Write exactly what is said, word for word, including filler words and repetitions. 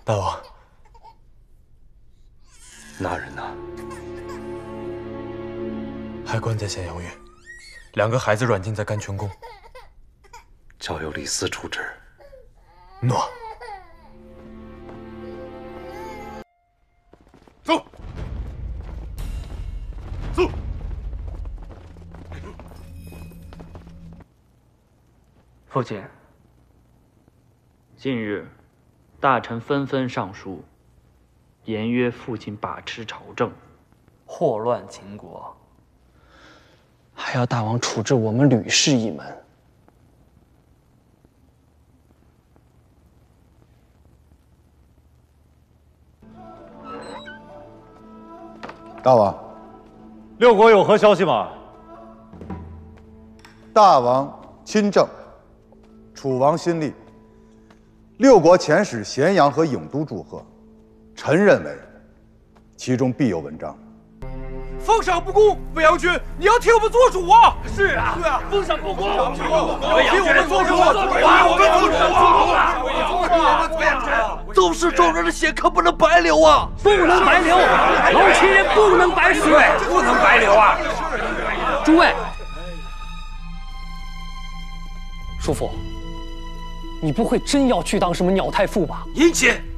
大王， 那人呢？ 还关在咸阳院，两个孩子软禁在甘泉宫。 交由李斯处置。 诺。 走。走。 父亲，近日大臣纷纷上书，言曰父亲把持朝政， 祸乱秦国，还要大王处置我们吕氏一门。 大王， 六国有何消息吗？ 大王亲政，楚王新立，六国遣使咸阳和郢都祝贺。臣认为，其中必有文章。 封赏不公，未央君，你要替我们做主啊！ 是啊， 对啊， 封赏不公， 替我们做主，替我们做主啊！ 未央君，宗室众人的血可不能白流啊！ 不能白流，老秦人不能白死， 不能白流啊！ 诸位，叔父，你不会真要去当什么鸟太傅吧？ 殷勤。